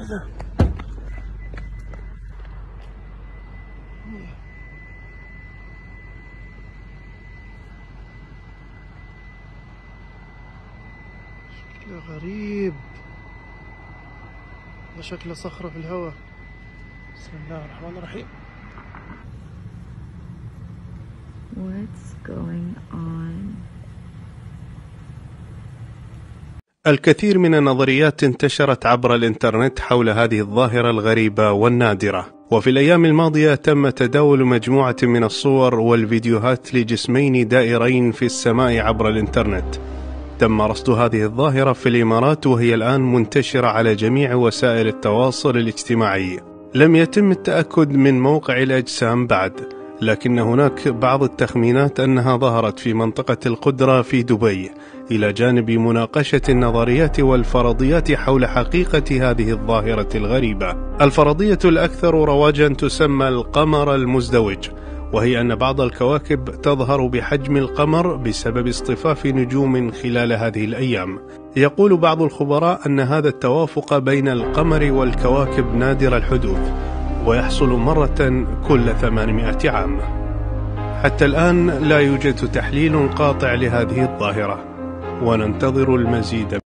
هذا؟ شكله غريب، شكله صخرة في الهواء. بسم الله الرحمن الرحيم. What's going on? الكثير من النظريات انتشرت عبر الإنترنت حول هذه الظاهرة الغريبة والنادرة، وفي الأيام الماضية تم تداول مجموعة من الصور والفيديوهات لجسمين دائرين في السماء عبر الإنترنت. تم رصد هذه الظاهرة في الإمارات، وهي الآن منتشرة على جميع وسائل التواصل الاجتماعي. لم يتم التأكد من موقع الأجسام بعد، لكن هناك بعض التخمينات أنها ظهرت في منطقة القدرة في دبي، إلى جانب مناقشة النظريات والفرضيات حول حقيقة هذه الظاهرة الغريبة. الفرضية الأكثر رواجا تسمى القمر المزدوج، وهي أن بعض الكواكب تظهر بحجم القمر بسبب اصطفاف نجوم خلال هذه الأيام. يقول بعض الخبراء أن هذا التوافق بين القمر والكواكب نادر الحدوث، ويحصل مرة كل 800 عام. حتى الآن لا يوجد تحليل قاطع لهذه الظاهرة، وننتظر المزيد.